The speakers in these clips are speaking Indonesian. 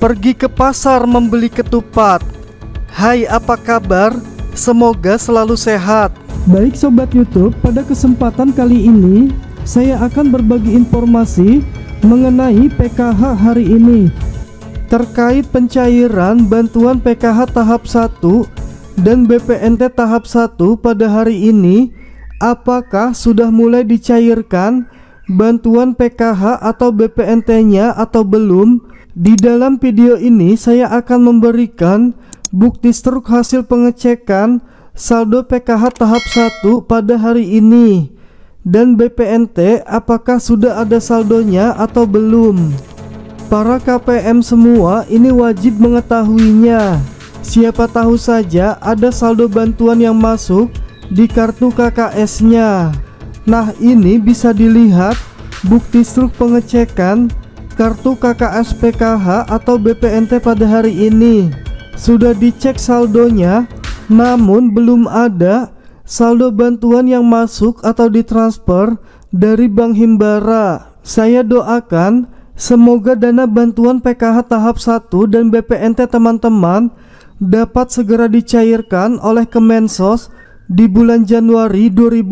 Pergi ke pasar membeli ketupat. Hai, apa kabar? Semoga selalu sehat. Baik Sobat YouTube, pada kesempatan kali ini saya akan berbagi informasi mengenai PKH hari ini terkait pencairan bantuan PKH tahap 1 dan BPNT tahap 1 pada hari ini. Apakah sudah mulai dicairkan bantuan PKH atau BPNT-nya atau belum? Di dalam video ini saya akan memberikan bukti struk hasil pengecekan saldo PKH tahap 1 pada hari ini dan BPNT apakah sudah ada saldonya atau belum. Para KPM semua ini wajib mengetahuinya. Siapa tahu saja ada saldo bantuan yang masuk di kartu KKS-nya. Nah, ini bisa dilihat bukti struk pengecekan kartu KKS PKH atau BPNT pada hari ini. Sudah dicek saldonya, namun belum ada saldo bantuan yang masuk atau ditransfer dari Bank Himbara. Saya doakan semoga dana bantuan PKH tahap 1 dan BPNT teman-teman dapat segera dicairkan oleh Kemensos di bulan Januari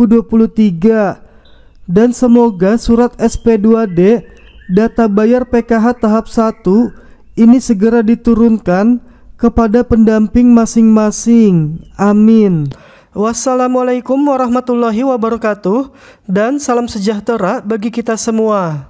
2023. Dan semoga surat SP2D data bayar PKH tahap 1 ini segera diturunkan kepada pendamping masing-masing. Amin. Wassalamualaikum warahmatullahi wabarakatuh, dan salam sejahtera bagi kita semua.